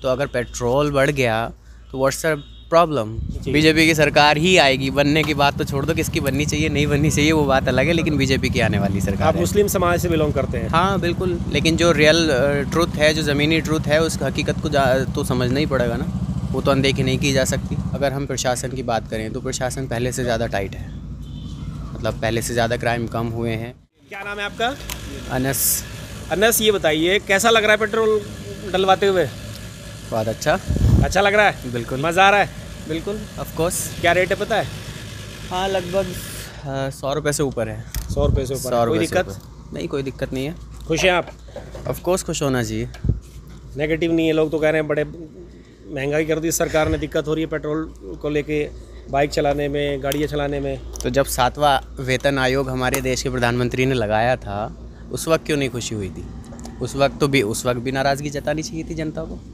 तो अगर पेट्रोल बढ़ गया तो व्हाट्स द प्रॉब्लम। बीजेपी की सरकार ही आएगी, बनने की बात तो छोड़ दो, किसकी बननी चाहिए नहीं बननी चाहिए वो बात अलग है, लेकिन बीजेपी की आने वाली सरकार आप मुस्लिम समाज से बिलोंग करते हैं? हाँ बिल्कुल, लेकिन जो रियल ट्रुथ है, जो ज़मीनी ट्रुथ है, उस हकीकत को तो समझना ही पड़ेगा ना, वो तो अनदेखी नहीं की जा सकती। अगर हम प्रशासन की बात करें तो प्रशासन पहले से ज़्यादा टाइट है, मतलब पहले से ज़्यादा क्राइम कम हुए हैं। क्या नाम है आपका? अनस। अनस, ये बताइए कैसा लग रहा है पेट्रोल डलवाते हुए? बहुत अच्छा। अच्छा लग रहा है? बिल्कुल मज़ा आ रहा है? बिल्कुल, ऑफ कोर्स। क्या रेट है पता है? हाँ लगभग 100 रुपये से ऊपर है। 100 रुपये से ऊपर? कोई दिक्कत नहीं? कोई दिक्कत नहीं है। खुश हैं आप? ऑफ कोर्स खुश होना चाहिए। नेगेटिव नहीं है, लोग तो कह रहे हैं बड़े महंगाई कर दी सरकार ने, दिक्कत हो रही है पेट्रोल को लेके, बाइक चलाने में, गाड़ियाँ चलाने में। तो जब 7वां वेतन आयोग हमारे देश के प्रधानमंत्री ने लगाया था, उस वक्त क्यों नहीं खुशी हुई थी? उस वक्त भी नाराज़गी जतानी चाहिए थी जनता को।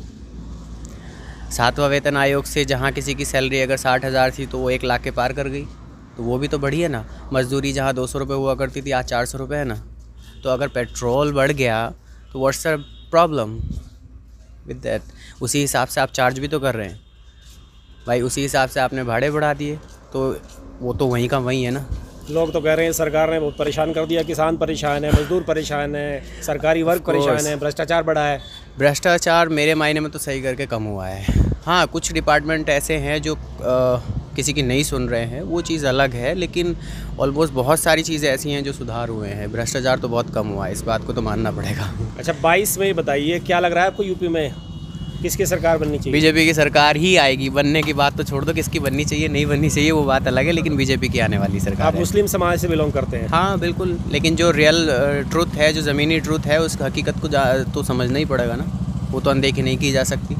7वां वेतन आयोग से जहाँ किसी की सैलरी अगर 60,000 थी तो वो 1 लाख के पार कर गई, तो वो भी तो बढ़ी है ना। मजदूरी जहाँ 200 रुपये हुआ करती थी, आज 400 रुपये है ना। तो अगर पेट्रोल बढ़ गया तो what's the problem with that? उसी हिसाब से आप चार्ज भी तो कर रहे हैं भाई, उसी हिसाब से आपने भाड़े बढ़ा दिए, तो वो तो वहीं का वहीं है ना। लोग तो कह रहे हैं सरकार ने बहुत परेशान कर दिया, किसान परेशान है, मजदूर परेशान है, सरकारी वर्ग परेशान है, भ्रष्टाचार बढ़ा है। भ्रष्टाचार मेरे मायने में तो सही करके कम हुआ है। हाँ, कुछ डिपार्टमेंट ऐसे हैं जो किसी की नहीं सुन रहे हैं, वो चीज़ अलग है, लेकिन ऑलमोस्ट बहुत सारी चीज़ें ऐसी हैं जो सुधार हुए हैं। भ्रष्टाचार तो बहुत कम हुआ है, इस बात को तो मानना पड़ेगा। अच्छा, 22 में बताइए क्या लग रहा है आपको, यूपी में किसकी सरकार बननी चाहिए? बीजेपी की सरकार ही आएगी, बनने की बात तो छोड़ दो, किसकी बननी चाहिए नहीं बननी चाहिए वो बात अलग है, लेकिन बीजेपी की आने वाली सरकार आप मुस्लिम समाज से बिलोंग करते हैं? हाँ बिल्कुल, लेकिन जो रियल ट्रुथ है, जो ज़मीनी ट्रुथ है, उस हकीकत को तो समझना ही पड़ेगा ना, वो तो अनदेखी नहीं की जा सकती।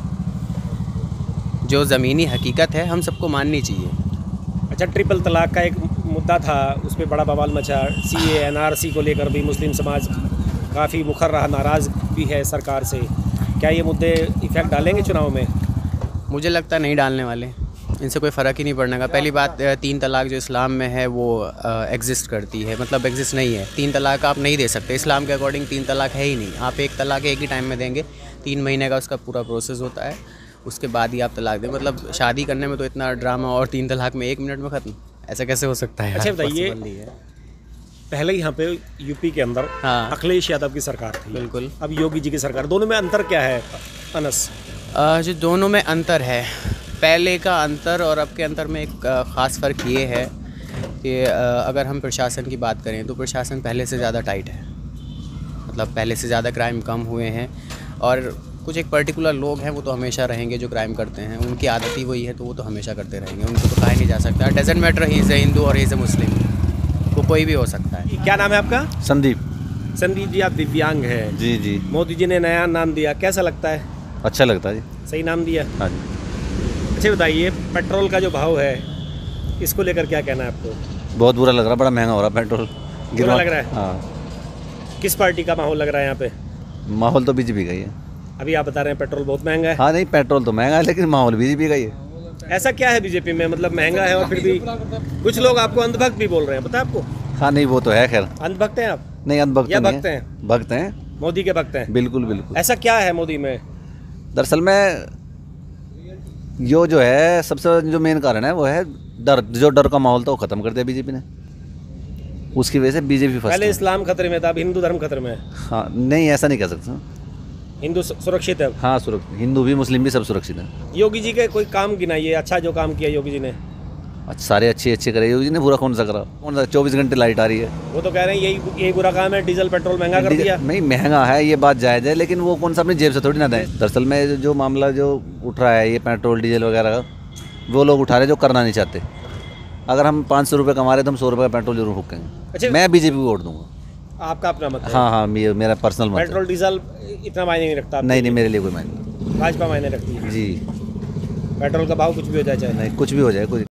जो ज़मीनी हकीकत है हम सबको माननी चाहिए। अच्छा, ट्रिपल तलाक का एक मुद्दा था, उस पर बड़ा बवाल मचा। CA NRC को लेकर भी मुस्लिम समाज काफ़ी मुखर रहा, नाराज़ भी है सरकार से। क्या ये मुद्दे इफेक्ट डालेंगे चुनाव में? मुझे लगता नहीं डालने वाले, इनसे कोई फ़र्क ही नहीं पड़ने का। पहली बात, 3 तलाक जो इस्लाम में है वो एग्जिस्ट करती है, मतलब एग्जिस्ट नहीं है। 3 तलाक आप नहीं दे सकते, इस्लाम के अकॉर्डिंग 3 तलाक है ही नहीं। आप 1 तलाक एक ही टाइम में देंगे, 3 महीने का उसका पूरा प्रोसेस होता है, उसके बाद ही आप तलाक दें। मतलब शादी करने में तो इतना ड्रामा, और 3 तलाक में 1 मिनट में ख़त्म, ऐसा कैसे हो सकता है? अच्छा बताइए, पहले यहाँ पे यूपी के अंदर हाँ, अखिलेश यादव की सरकार थी, बिल्कुल। अब योगी जी की सरकार, दोनों में अंतर क्या है अनस? जो दोनों में अंतर है, पहले का अंतर और अब के अंतर में एक ख़ास फ़र्क ये है कि अगर हम प्रशासन की बात करें तो प्रशासन पहले से ज़्यादा टाइट है, मतलब पहले से ज़्यादा क्राइम कम हुए हैं। और कुछ एक पर्टिकुलर लोग हैं, वो तो हमेशा रहेंगे जो क्राइम करते हैं, उनकी आदत ही वही है, तो वो तो हमेशा करते रहेंगे, उनको तो कहा नहीं जा सकता। Doesn't matter he is a Hindu और ही इज़ ए मुस्लिम, वो कोई भी हो सकता है। क्या नाम है आपका? संदीप। संदीप जी, आप दिव्यांग हैं। जी जी। मोदी जी ने नया नाम दिया, कैसा लगता है? अच्छा लगता है जी। सही नाम दिया? हाँ जी। अच्छा बताइए, पेट्रोल का जो भाव है, इसको लेकर क्या कहना है आपको? बहुत बुरा लग रहा है, बड़ा महंगा हो रहा है पेट्रोल। बुरा लग रहा है? हाँ। किस पार्टी का माहौल लग रहा है यहाँ पे? माहौल तो बीजेपी का ही है। अभी आप बता रहे हैं पेट्रोल बहुत महंगा है। हाँ नहीं, पेट्रोल तो महंगा है, लेकिन माहौल बीजेपी का ही है। ऐसा क्या है बीजेपी में, मतलब महंगा है और फिर भी कुछ लोग आपको अंधभक्त भी बोल रहे हैं, पता है आपको? हाँ नहीं, वो तो है। खैर, अंधभक्त हैं आप? नहीं अंधभक्त या नहीं भक्त हैं? भक्त हैं, मोदी के भक्त हैं? बिल्कुल बिल्कुल। ऐसा क्या है मोदी में? दरअसल में जो है सबसे जो मेन कारण है वो है डर। जो डर का माहौल था वो खत्म कर दिया बीजेपी ने, उसकी वजह से बीजेपी फंस पहले इस्लाम खतरे में था, अब हिंदू धर्म खतरे में है। हाँ नहीं, ऐसा नहीं कह सकते। हिंदू सुरक्षित है? हाँ सुरक्षित, हिंदू भी मुस्लिम भी सब सुरक्षित है। योगी जी के कोई काम गिनाइए, अच्छा जो काम किया योगी जी ने। अच्छा, सारे अच्छे करे योगी जी ने, बुरा कौन सा करा? कौन सा 24 घंटे लाइट आ रही है? वो तो कह रहे हैं यही बुरा काम है, डीजल पेट्रोल महंगा कर दिया। नहीं, महंगा है ये बात जायज़ है, लेकिन वो कौन सा अपनी जेब से थोड़ी ना दें। दरअसल में जो मामला जो उठ रहा है ये पेट्रोल डीजल वगैरह का, वो लोग उठा रहे जो करना नहीं चाहते। अगर हम 500 रुपये कमा रहे तो हम 100 रुपये का पेट्रोल जरूर फूकेंगे। अच्छा, मैं बीजेपी को वोट दूंगा। आपका अपना मत है? हाँ हाँ, मेरा पर्सनल मत है। पेट्रोल डीजल इतना मायने नहीं रखता? नहीं, मेरे लिए कोई मायने नहीं। भाजपा मायने रखती है जी। पेट्रोल का भाव कुछ भी हो जाए, चाहे नहीं, कुछ भी हो जाए, कोई